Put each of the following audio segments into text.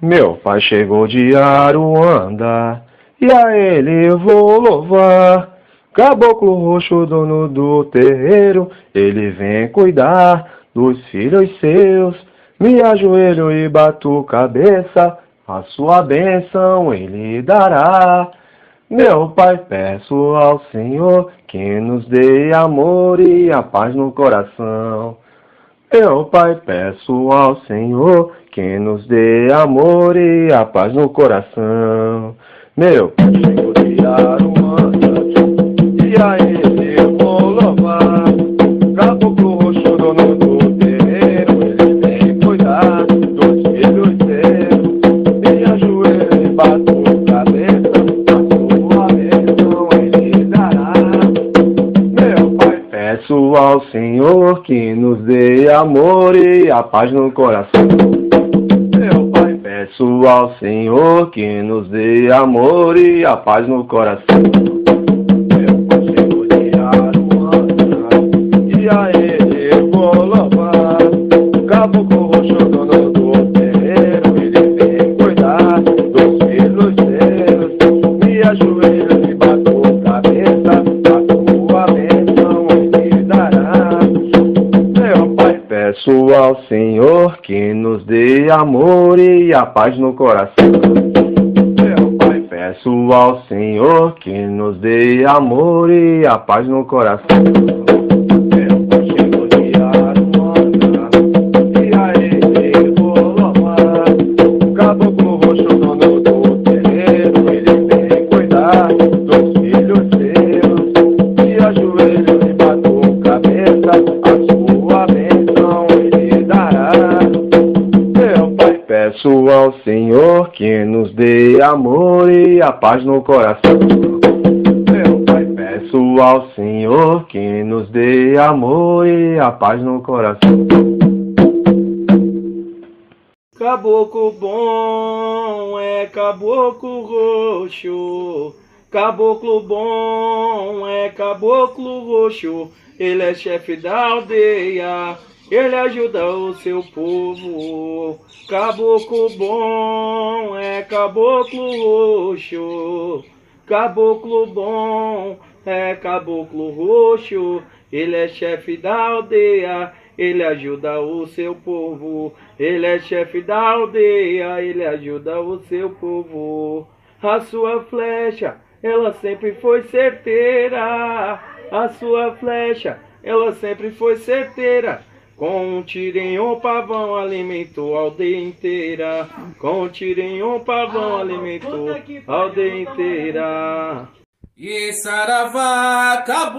Meu pai chegou de Aruanda, e a ele vou louvar. Caboclo roxo, dono do terreiro, ele vem cuidar dos filhos seus. Me ajoelho e bato cabeça, a sua bênção ele dará. Meu pai, peço ao Senhor que nos dê amor e a paz no coração. Meu pai, peço ao Senhor que nos dê amor e a paz no coração. Meu pai chegou de Aruanda, e a ele eu vou louvar. Caboclo roxo, dono do terreiro, ele vem cuidar dos filhos seus. Me ajoelho e bato cabeça, a sua bênção ele dará. Meu pai, peço ao Senhor que nos dê amor e a paz no coração. Meu pai, peço ao Senhor que nos dê amor e a paz no coração. Meu pai chegou de Aruanda, e a ele eu vou louvar. Caboclo roxo, dono do terreiro, ele vem cuidar dos filhos seus. Me ajoelho e bato cabeça, a tua bênção ele dará. Meu pai, peço ao Senhor que nos dê amor e a paz no coração. Meu pai, peço ao Senhor que nos dê amor e a paz no coração. Meu pai chegou de Aruanda, e a ele vou louvar. Caboclo roxo, dono do terreiro, ele vem cuidar dos filhos seus. Me ajoelho e bato cabeça, a sua bênção ele dará. Meu pai, peço ao Senhor que nos dê amor e a paz no coração. Meu pai, peço ao Senhor que nos dê amor e a paz no coração. Caboclo bom é caboclo roxo, caboclo bom é caboclo roxo, ele é chefe da aldeia, ele ajuda o seu povo. Caboclo bom é caboclo roxo, caboclo bom é caboclo roxo, ele é chefe da aldeia, ele ajuda o seu povo. Ele é chefe da aldeia, ele ajuda o seu povo. A sua flecha, ela sempre foi certeira. A sua flecha, ela sempre foi certeira. Com um tiro em um pavão alimentou a aldeia inteira. Com um tiro em um pavão alimentou a aldeia inteira. E saravá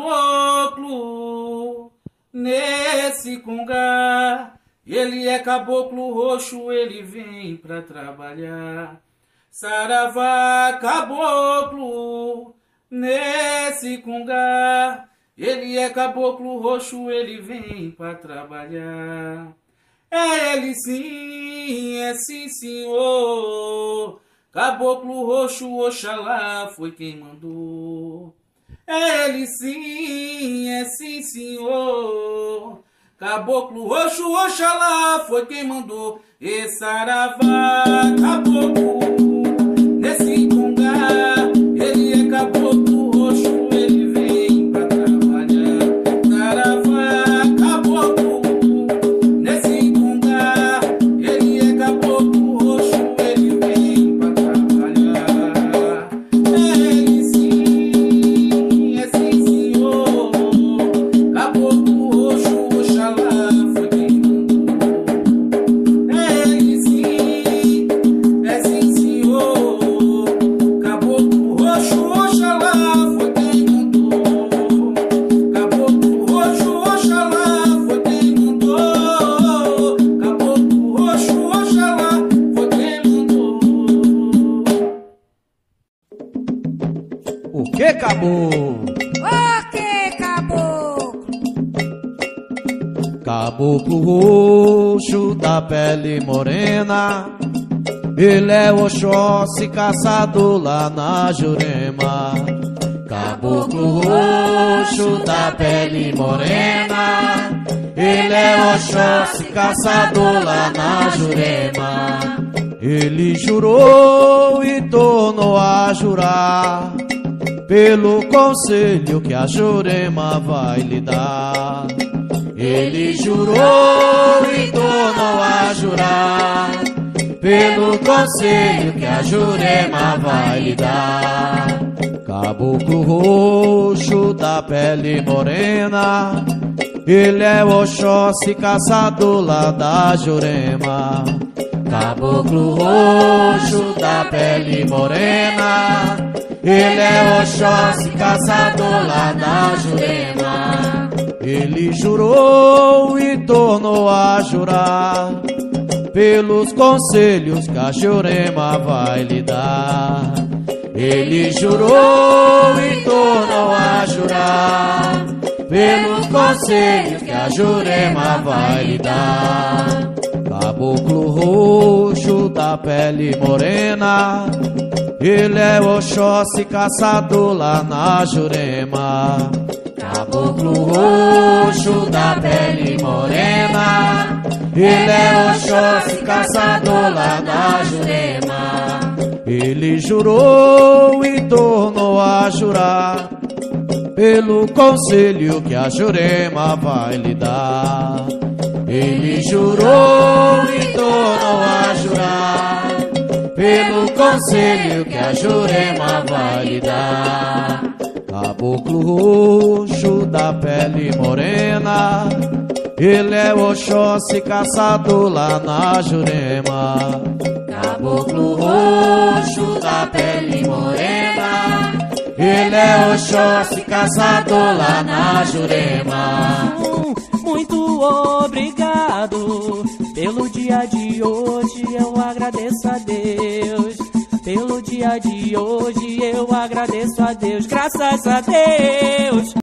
caboclo nesse congá, ele é caboclo roxo, ele vem pra trabalhar. Saravá caboclo nesse congá, ele é caboclo roxo, ele vem pra trabalhar. É ele sim, é sim senhor, caboclo roxo, Oxalá foi quem mandou. É ele sim, é sim senhor, caboclo roxo, Oxalá foi quem mandou. E saravá caboclo nesse congá, ele é caboclo roxo, ele vem pra trabalhar. Saravá caboclo nesse congá, ele é caboclo roxo, ele vem pra trabalhar. É ele sim, é sim senhor, caboclo roxo, Oxalá foi quem mandou. É ele sim, é sim senhor, caboclo roxo, Oxalá foi quem mandou. Caboclo roxo, Oxalá foi quem mandou. Caboclo roxo, Oxalá foi quem mandou. O que, caboclo? O que, caboclo? Caboclo roxo da pele morena, ele é Oxóssi caçador lá na Jurema. Caboclo roxo da pele morena, ele é Oxóssi caçador lá na Jurema. Ele jurou e tornou a jurar, pelo conselho que a Jurema vai lhe dar. Ele jurou e tornou a jurar, pelo conselho que a Jurema vai lhe dar. Caboclo roxo da pele morena, ele é o Oxóssi caçador lá da Jurema. Caboclo roxo da pele morena, ele é o Oxóssi caçador lá da Jurema. Ele jurou e tornou a jurar, pelos conselhos que a Jurema vai lhe dar. Ele jurou e tornou a jurar, pelos conselhos que a Jurema vai lhe dar. Caboclo roxo da pele morena, ele é o Oxóssi caçador lá na Jurema. Caboclo roxo da pele morena, ele é o Oxóssi caçador lá na Jurema. Ele jurou e tornou a jurar, pelo conselho que a Jurema vai lhe dar. Ele jurou e tornou a jurar, pelo conselho que a Jurema vai lhe dar. Caboclo roxo da pele morena, ele é o Oxóssi caçador lá na Jurema. Caboclo roxo da pele morena, ele é o Oxóssi caçador lá na Jurema. Muito obrigado pelo dia de hoje, eu agradeço a Deus. Pelo dia de hoje eu agradeço a Deus, graças a Deus.